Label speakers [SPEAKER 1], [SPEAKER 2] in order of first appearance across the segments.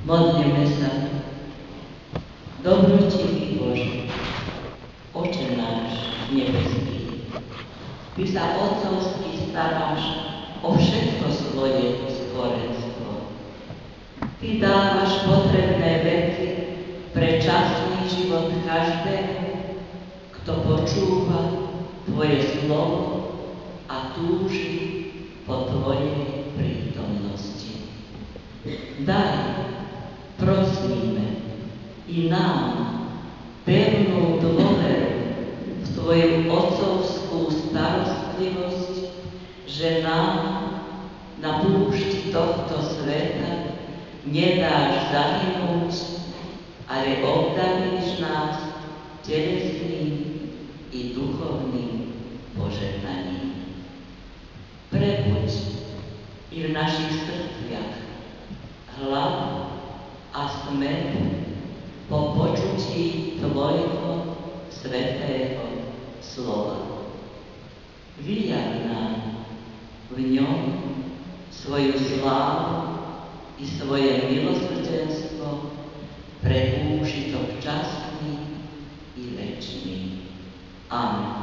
[SPEAKER 1] Modlíme sa. Dobrotivý Bože, Oče náš nebeský, Ty sa otcovsky staráš o všetko svoje stvorenstvo. Ty dávaš potrebné veci pre časný život každému, kto počúva Tvoje slovo a túži po Tvojej prítomnosti. Daj, prosíme, i nám pevnú dôveru v Tvoju otcovskú starostlivosť, že nám na púšti tohto sveta nedáš zahynúť, ale obdaríš nás telesným i duchovným požehnaním. Prebuď i v našich srdciach hlavu a smeru po počutí Tvojho svätého slova. Vyjav nám v ňom svoju slávu i svoje milosrdenstvo pre úžitok časný i večný. Amen.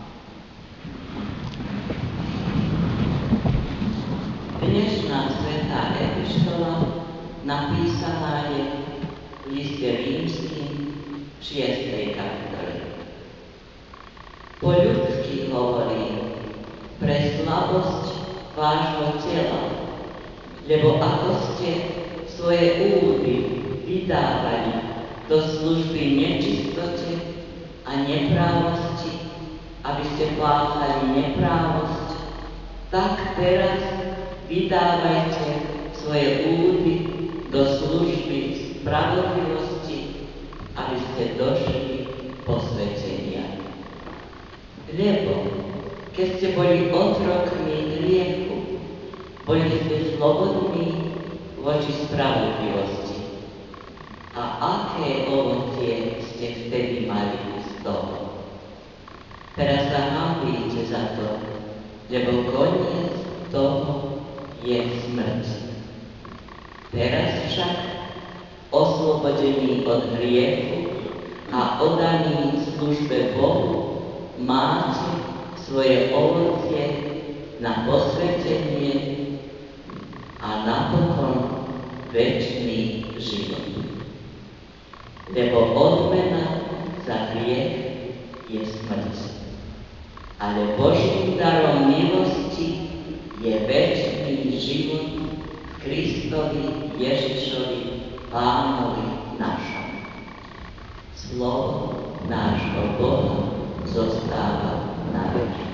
[SPEAKER 1] Dnešná svätá epištola napísaná je v liste Rímskym v 6. kapitole. Po ľudsky hovorím, pre slabosť vášho tela, lebo ako ste svoje údy vydávali do služby nečistote a neprávosti, aby ste páchali neprávosť, tak teraz vydávajte svoje údy do služby spravodlivosti, aby ste došli posvetenia. Lebo keď ste boli otrokmi hriechu, boli ste slobodní voči spravodlivosti. A aké ovocie ste vtedy mali z toho? Teraz sa hanbíte za to, lebo koniec toho je smrť. Teraz však, oslobodení od hriechu a oddaní službe Bohu, máte svoje ovocie na posvetenie a napokon večný život. Lebo odmena za hriech je smrť, ale Božím darom milosti je večný život v Kristovi Ježišovi, Pánovi našom. Slovo nášho Boha zostáva na veky.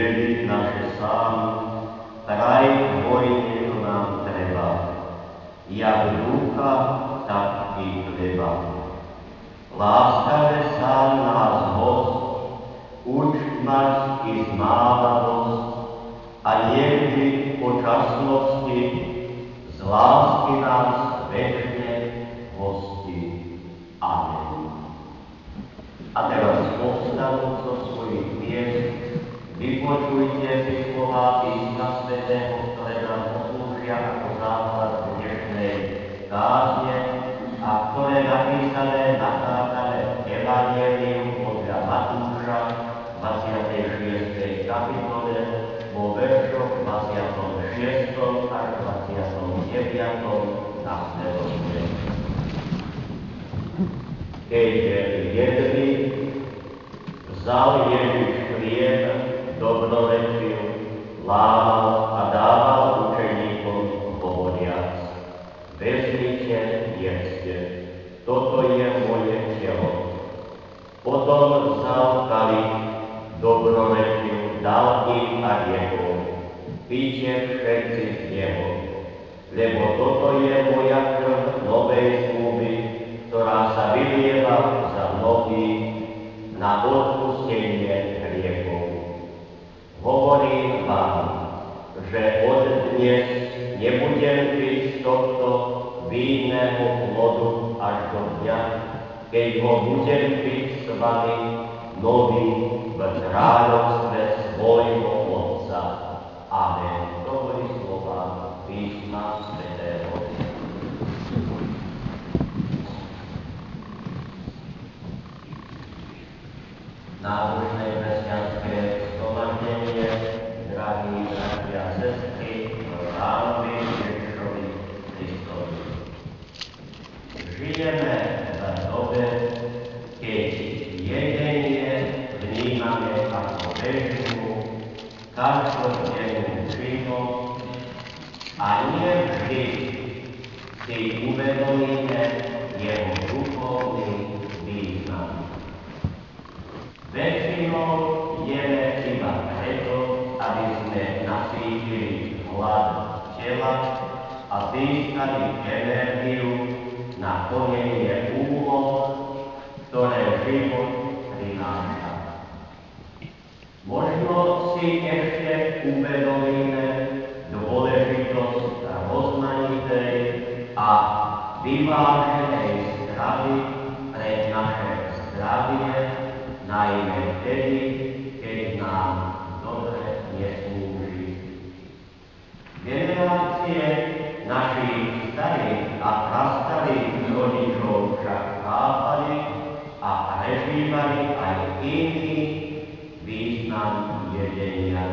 [SPEAKER 2] viedli naše sám, kraj vojne to nám treba. Jak ducha, tak i chleba. Láskave sám nás host, uč nás i zmála dosť, a niekdy po časnosti z lásky nás večne hosti. Amen. A teraz povstanúc zo svojich miest, vypočujte si slová písma svätého, ktoré nám poslúžia ako základ dnešnej kázne a ktoré napísané nachádzame v Evanjeliu podľa Matúša 26. kapitole vo veršoch 26. až 29. nasledovne. Keď jedli, vzal Ježiš chlieb, dobrorečil, lámal a dával učeníkom hovoriac: vezmite, jedzte, toto je moje telo. Potom vzal kalich, dobrorečil, dal im a jedol: píte všetci z neho, lebo toto je moja krv novej zmluvy, ktorá sa vylieva za mnohých na odpustenie hriechov. Hovorím vám, že od dnes nebudem piť z tohto vínneho plodu až do dňa, keď ho budem piť s vami nový v kráľovstve svojho Otca. Amen. To boli slova písma svätého. Nábožné kresťanské zhromaždenie, drahí bratia a sestry, Pánovi Ježišovi Kristovi. Žijeme v dobe, keď jedenie vnímame ako bežnú, každodennú činnosť a nie vždy si uvedomíme jeho duchovný význam. Väčšinou jeme iba preto, aby sme nasýtili hlad tela a získali energiu na plnenie úloh, ktoré život prináša. Možno si ešte uvedomíme dôležitosť rozmanitej a vyváženej stravy pre naše zdravie, najmä vtedy, keď nám dobre neslúži. Generácie našich starých a prastarých rodičov však chápali a prežívali aj iný význam jedenia.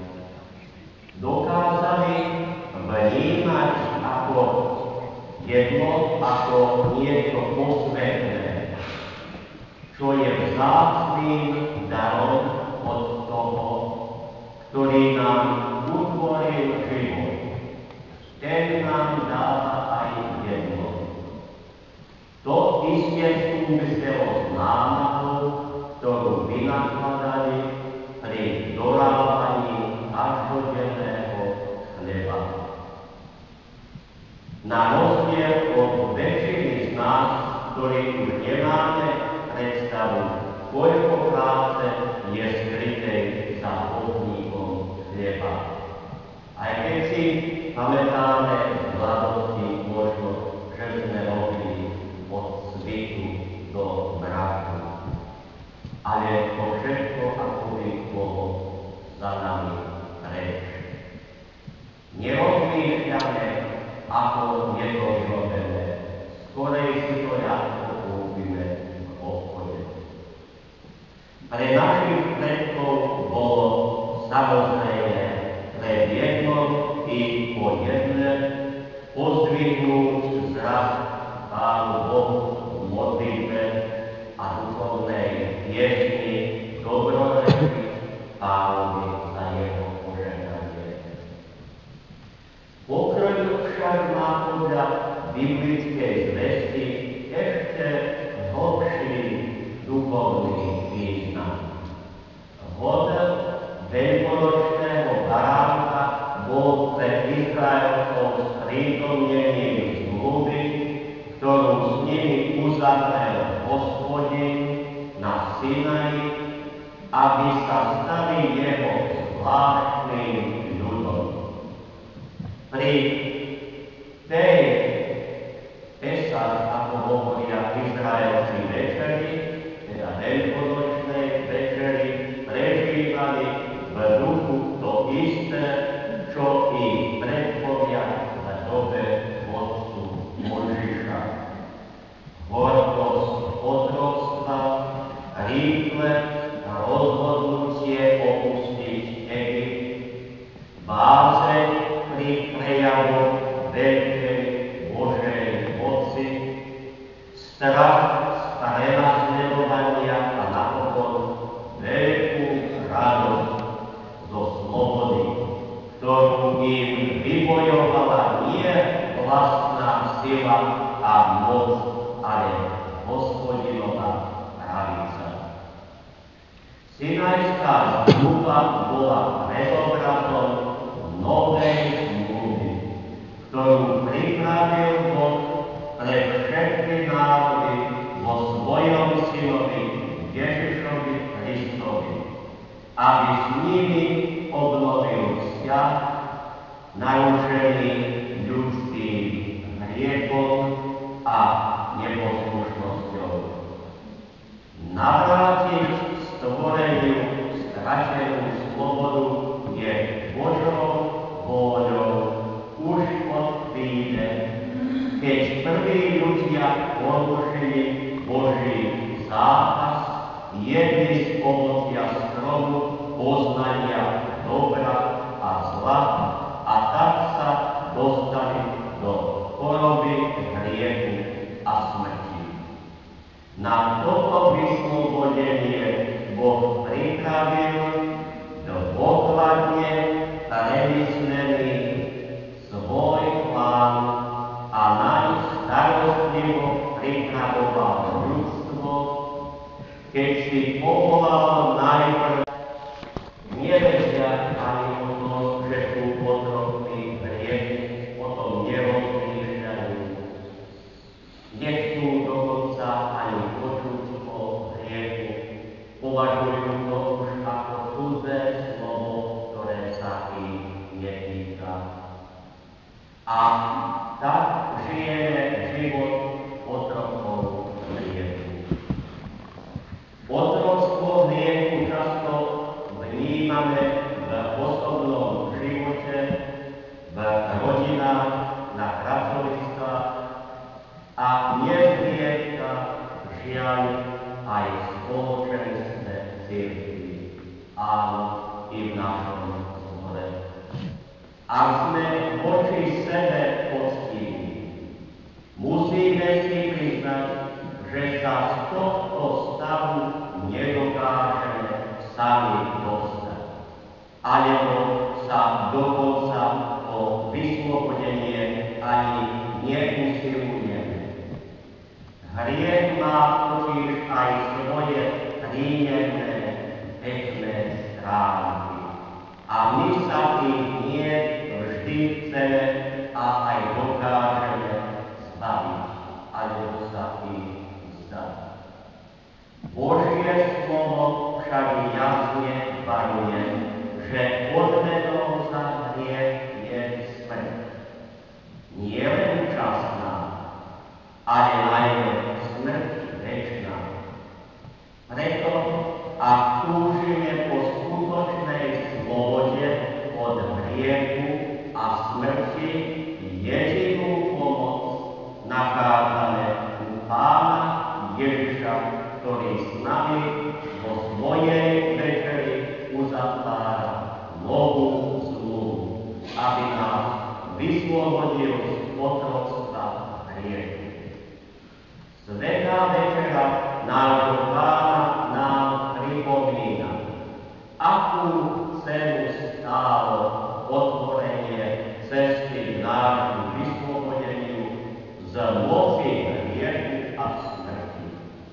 [SPEAKER 2] Dokázali vnímať ako jedlo, ako niečo posvetné, čo je vzácným darom od toho, ktorý nám utvoril život. Ten nám dáva aj jedno. To isté súviselo s námahou, ktorú vynakladali pri dorábaní každodenného chleba. Na rozdiel od väčšiny z nás, ktorí už nemáme predstavu, koľko práce je skrytej za hodníkom chleba. Aj keď si pamätáme z mladosti možno, že sme robili od svitu do mraku. Ale to všetko akoby bolo za nami preč. Nerozmýšľame, ako je to vyrobené, skorej si to ľahko kúpime v obchode. Pre našich predkov bolo samozrejme pre jedno i po jedné pozdvihnúť zrak Pánu Bohu v modlitbe a duchovnej piesni dobroreči Pánovi za jeho požehnanie. Pokrm však má podľa biblickej zvesti ešte hlbší duchovný význam. Voda veľkonočná vlastným ľudom. Pri tej Esad, ako hovoria Izraelci večeri, teda veľkonočnej večeri, prežívali v duchu to isté, čo i predpoviad v dobe vodcu Mojžiša. Horkosť otroctva, rýchle rozhodnutie opustiť Egypt, bázeň pri prejavu veľkej Božej moci, strach z prenasledovania a napokon veľkú radosť zo slobody, ktorú im vybojovala nie vlastná sila a moc, ale Hospodinová pravica. Sinajská zmluva bola predobrazom novej zmluvy, ktorú pripravil Boh pre všetky národy vo svojom synovi Ježišovi Kristovi, aby s nimi obnovil vzťah narušený ľudským hriechom a neposlušnosťou. Navrátiť stvoreniu stratenú slobodu je Božou vôľou už od chvíle, keď prví ľudia porušili Boží zákaz, jedli z ovocia stromu poznania dobra a zla a tak sa dostali do choroby, hriechu a smrti. Na toto vyslobodenie Boh pripravil dôkladne premyslený svoj plán a naň starostlivo pripravoval ľudstvo, keď si povolal najprv nevedia ani o tom, že sú podrobní hriechu, o tom nerozmýšľajú. Nechcú dokonca ani počuť o hriechu, považujú to už ako cudzé slovo, ktoré sa ich netýka. A tak žijeme život otrokov hriechu. Otroctvo hriechu často vnímame v osobnom živote, v rodinách, na pracoviskách a nezriedka žiaľ aj v spoločenstve cirkvi, áno, i v našom zbore. Ak sme voči sebe poctiví, musíme si priznať, že sa z tohto stavu nedokážeme sami dostať, alebo sa dokonca o vyslobodenie ani neusilujeme. Hriech má totiž aj svoje príjemné, pekné stránky a my sa tým nie vždy chceme a aj dokážeme zbaviť, alebo sa tým vzdať. Božie slovo však jasne varuje, že odmenou za hriech je smrť. Nie len časná, ale najmä smrť večná. Preto, ak túžime po skutočnej slobode od hriechu a smrti, jedinú pomoc nachádzame u Pána Ježiša, ktorý s nami vo svojej večeri uzatvára novú zmluvu, aby nás vyslobodil z otroctva hriechu. Svätá večera nášho Pána nám pripomína, akú cenu stálo otvorenie cesty k nášmu vyslobodeniu z moci hriechu a smrti.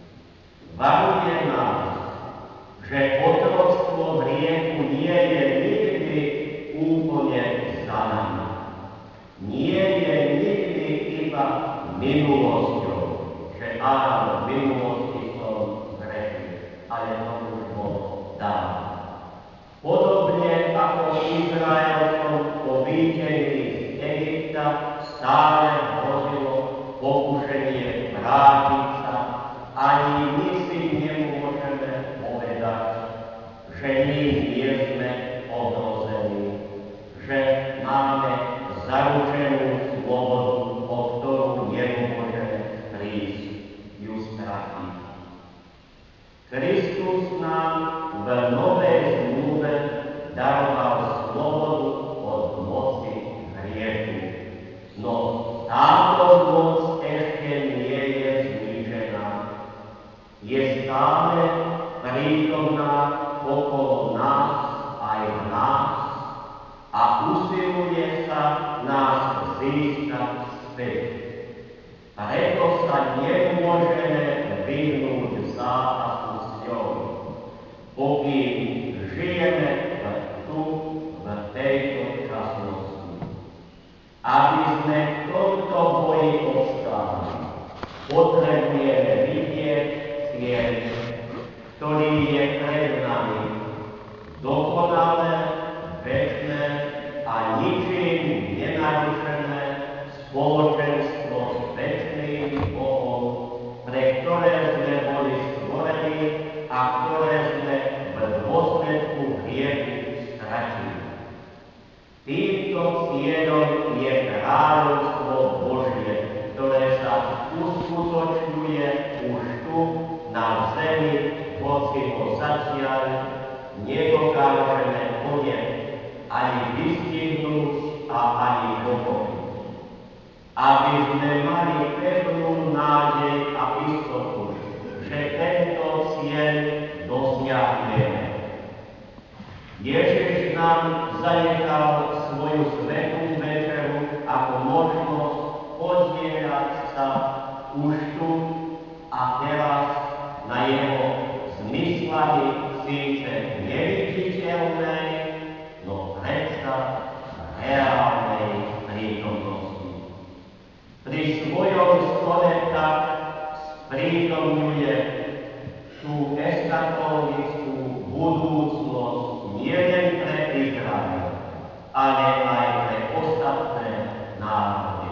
[SPEAKER 2] Varuje nás, že otroctvo hriechu nie je nikdy úplne za nami. Nie je nikdy iba minulosťou, že áno, v minulosti som zrešil, ale to už bolo dávno. Podobne ako i usiluje sa nás získať späť. Preto sa nemôžeme vyhnúť zápasu s ňou, pokým žijeme tu v tejto časnosti. Aby sme v tomto boji obstáli, potrebujeme vidieť cieľ, ktorý je pred nami, dokonalé, večné a ničím nenarušené spoločenstvo s večným Bohom, pre ktoré sme boli stvorení a ktoré sme v dôsledku hriechu stratili. Týmto cieľom je kráľovstvo Božie, ktoré sa uskutočňuje už tu na zemi, hoci ho zatiaľ nedokážeme ponieť, ani vystihnúť a ani pochopiť. Aby sme mali pevnú nádej a istotu, že tento cieľ dosiahneme. Ježiš nám zanechal svoju svätú večeru ako možnosť podieľať sa už tu a teraz na jeho zmyslami síce neviditeľnej, no predsa reálnej prítomnosti. Pri svojom stole tak sprítomňuje tú eschatologickú budúcnosť nielen pre Izrael, ale aj pre ostatné národy.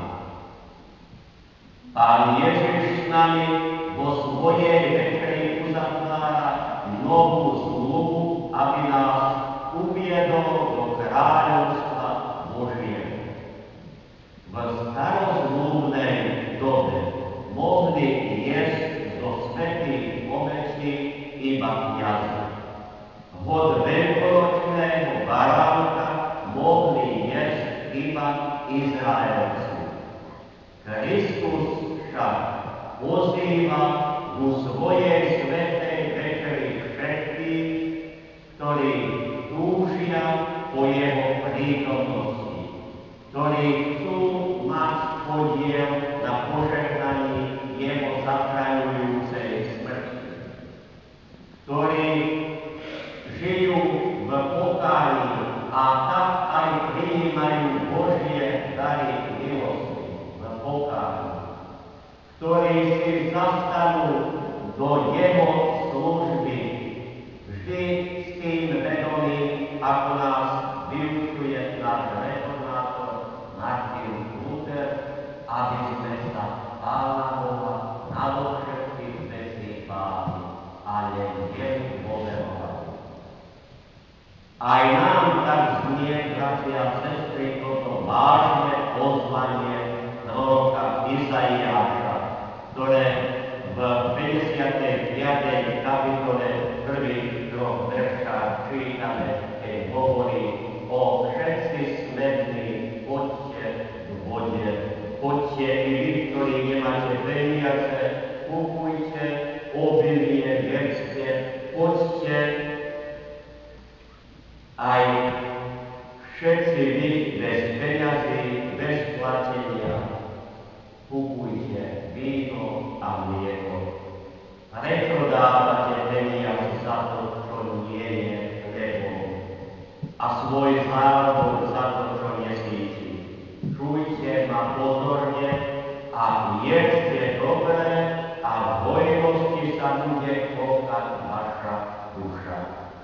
[SPEAKER 2] Pán Ježiš s nami vo svojej večeri uzatvára novú zmluvu, aby nás uviedol do kráľovstva Božieho. V starozmluvnej dobe mohli jesť zo svätých ovečí iba kňazi. Od veľkonočného baránka mohli jesť iba Izraelci. Kristus však pozýva ku svojej svätej večeri všetkých, ktorí túžia po jeho prítomnosti, ktorí chcú mať podiel na požehnaní jeho zachraňujúcej smrti, ktorí žijú v pokáni a tak aj prijímajú Božie dary milosti v pokáni, ktorí si zastanú do jeho služby vždy s tým vedomím, ako nás vyučuje náš reformátor Martin Luther, aby sme sa Pána Boha nado všetkých vecí báli, ale jemu dôverovali. Aj nám tak znie, bratia a sestry, toto vážne pozvanie proroka Izaiáša, ktoré v 55. kapitole prvých 3 veršách čítame, keď hovorí o všetci smední, poďte k vode, poďte i vy, ktorí nemáte peniaze, kupujte obilie, jedzte, poďte aj všetci vy bez peňazí, bez platenia, kupujte víno a mlieko. Prečo dávate peniaze za to, čo nie je chlebom, a svoj zárobok za to, čo nesíti? Čujte ma pozorne a jedzte dobre a v hojnosti sa bude chopať vaša duša.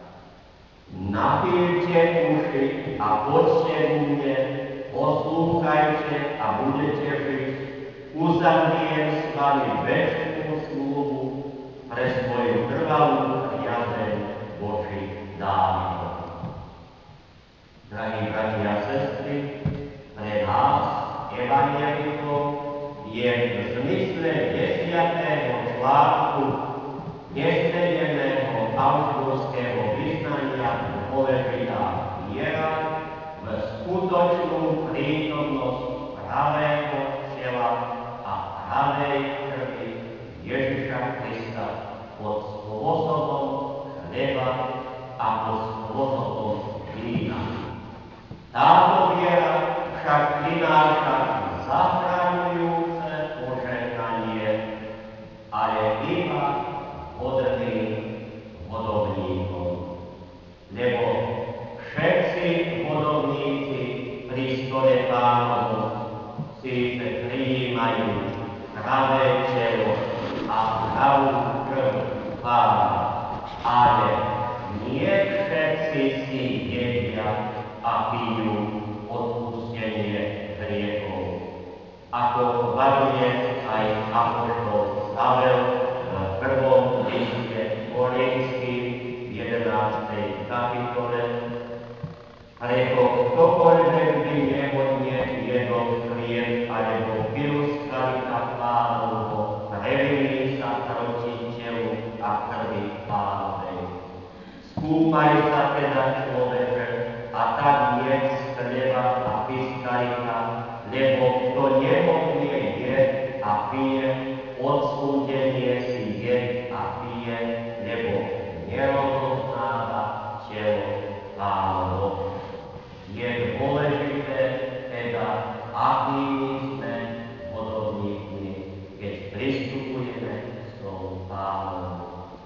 [SPEAKER 2] Napílte uši a poďte ku mne, poslúchajte a budete žiť. Uzavriem s vami večnú zmluvu pre svoju trvalú priazeň voči Dávidovi. Drahí bratia a sestry, pre nás, evanjelikov, je v zmysle 10. článku nesmedeného augsburského vyznania dôležitá viera v skutočnú prítomnosť pravého tela a pravej krvi Ježiša Krista pod spôsobom chleba a pod spôsobom vína. Táto viera však prináša zachraňujúce požehnanie, ale iba hodným hodovníkom. Lebo všetci hodovníci pri stole Pánovom síce prijímajú pravé telo a pravú krv Pána, ale nie všetci si jedia a pijú odpustenie hriechov. Ako varuje aj apoštol Pavel v prvom liste Korinským v 11. kapitole, lebo ktokoľvek by nehodne jedol chlieb alebo pil z kalika Pánovho, previní sa proti telu a krvi Pánovej. Skúmaj sa teda, človeče, a tak jedz z chleba a pí z kalika, lebo kto nehodne je a pije, odsúdenie si je a pije, lebo nerozoznáva telo Pánovo. Je dôležité teda, akými sme hodovníkmi, keď pristupujeme s tou Pánom.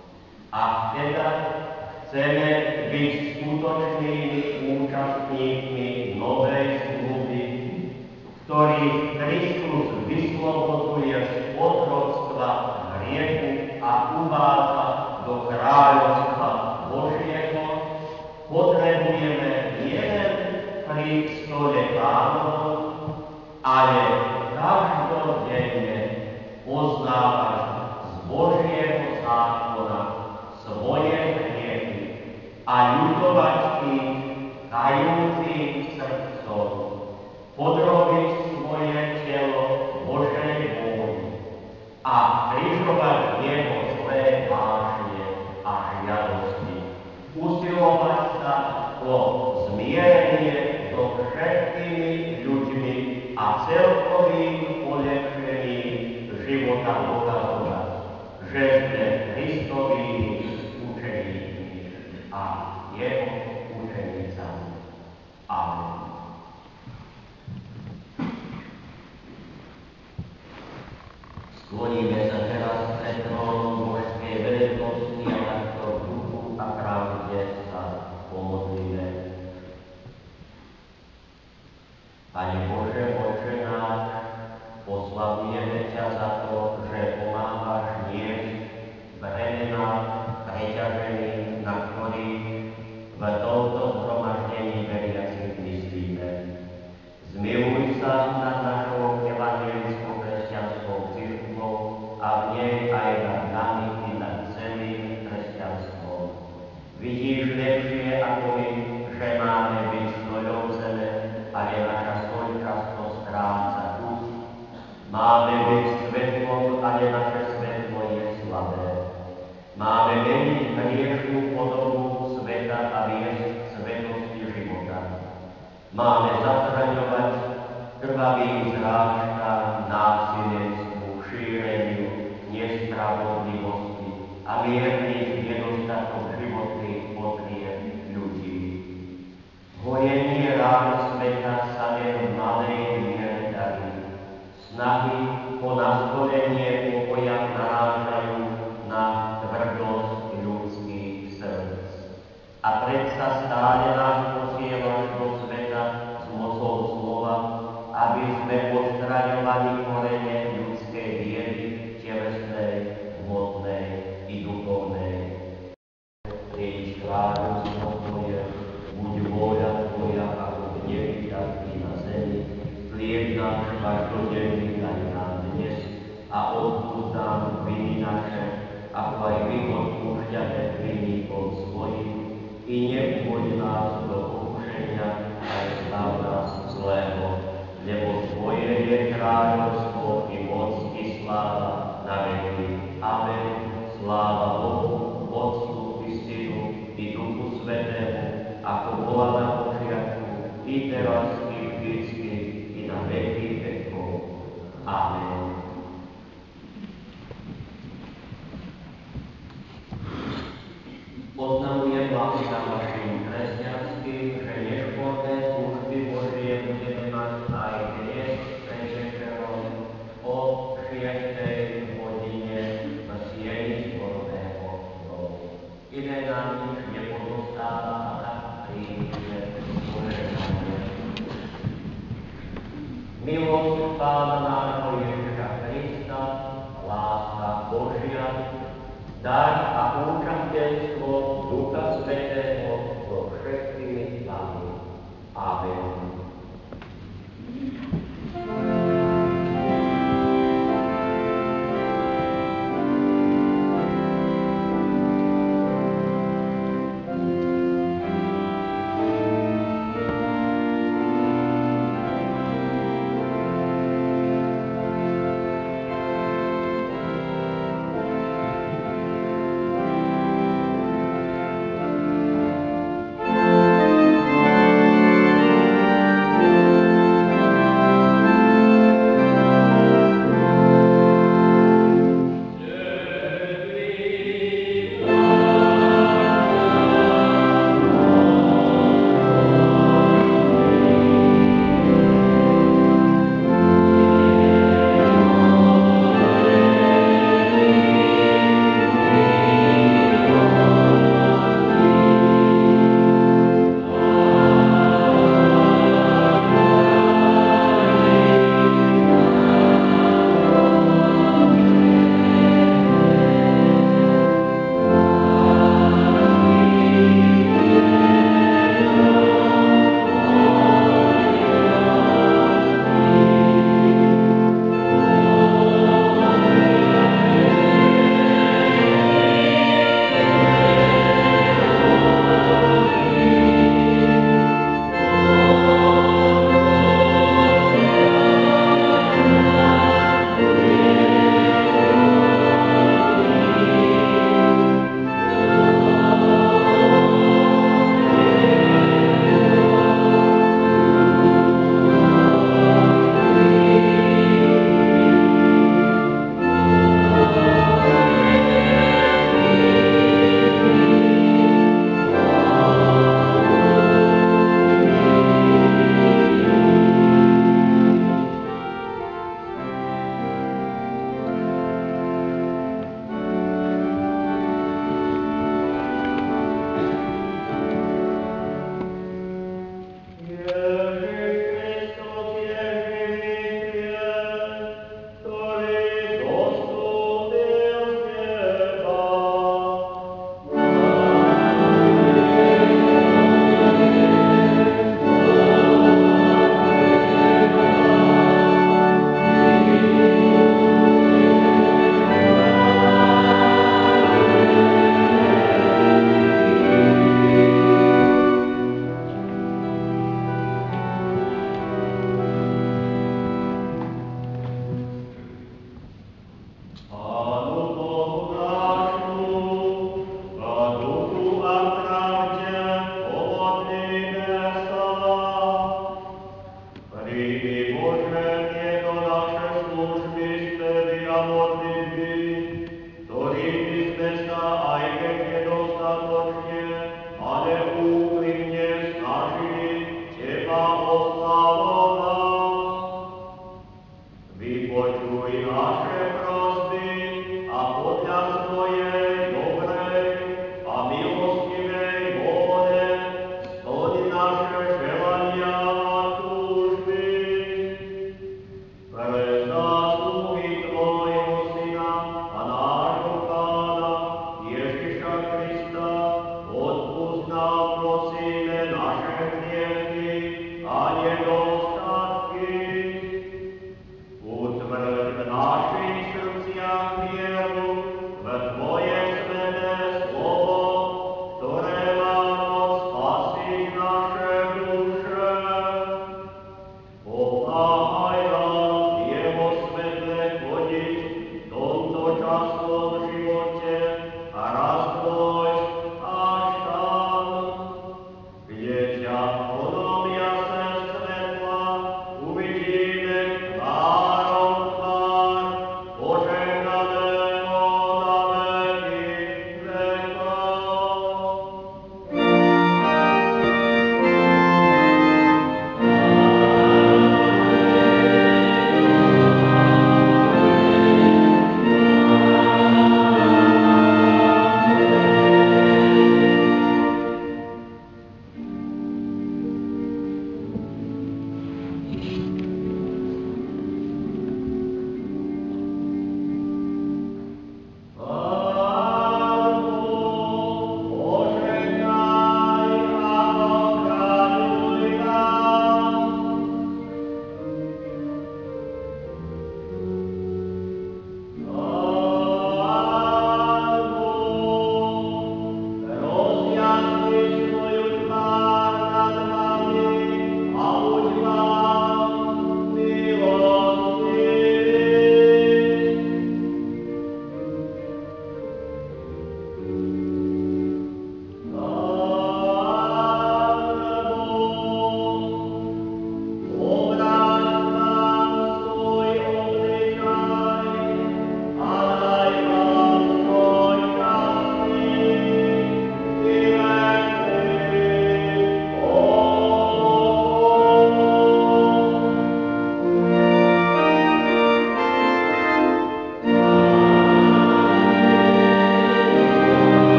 [SPEAKER 2] A teda chceme byť skutočnými účastníkmi novej zmluvy, ktorý Kristus vyslobodzuje z otroctva hriechu a uvádza do kráľovstva Božieho, potrebujeme nielen pri stole Pánovom, ale každodenne poznávať z Božieho zákona svoje hriechy a ľutovať ich kajúcim srdcom, podrobiť svoje telo Božej vôli a križovať jeho zlé vášne a žiadosti, usilovať sa o zmierenie so všetkými ľuďmi a celkovým polepšením života dokazovať, že sme Kristovými učeníkmi a jeho učenicami. Amen. Skloníme sa teraz pred trónom Božskej veľkosti a takto v duchu a pravde sa pomodlíme. Pane Bože, Otče náš, oslavujeme ťa za to, že pomáhaš niesť bremená preťažených, na ktorých v tomto zhromaždení veriacich myslíme. Zmiluj sa nad našou evangelickou kresťanskou cirkvou a v nej aj nad nami i nad celým kresťanstvom. Vidíš lepšie ako my, že máme byť soľou zeme, ale naša soľ často stráca chuť. Máme byť svetlom, ale naše svetlo je slabé. Máme meniť hriešnú podobu sveta a viesť svetosti života. Máme zachraňovať krvavým zrážkám, násilenstvu, šíreniu, nespravodlivosti a mierniť nedostatok životných potrieb ľudí. Hojenie rán sveta sa len v malej miere darí. Snahy o nastolenie pokoja narážajú na tvrdosť ľudských srdc. A predsa stále nás posielaš do sveta s mocou slova, aby sme odstraňovali korene ľudskej biedy, telesnej, hmotnej i duchovnej. Príď kráľovstvo Tvoje, buď vôľa Tvoja ako v nebi, tak i na zemi. Chlieb náš každodenný daj nám dnes a odpúšť nám viny naše, ako aj my odpúšťame vinníkom svojim, i neuvoď nás do pokušenia, ale zbav nás zlého, lebo Tvoje je kráľovstvo i moc i sláva na veky. Amen. Sláva Bohu, Otcu i Synu i Duchu Svätému, ako bola na počiatku, i teraz, i vždycky, i na veky vekov. Amen. Oznamujem vám vašim kresťanským, že nešporné služby Božie budeme mať milosť Pána nášho Ježiša Krista, láska Božia, dar a účastenstvo Ducha Svätého so všetkými nami. Amen.